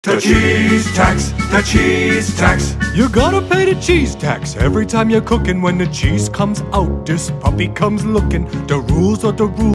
The cheese tax, the cheese tax. You gotta pay the cheese tax every time you're cooking. When the cheese comes out, this puppy comes looking. The rules are the rules.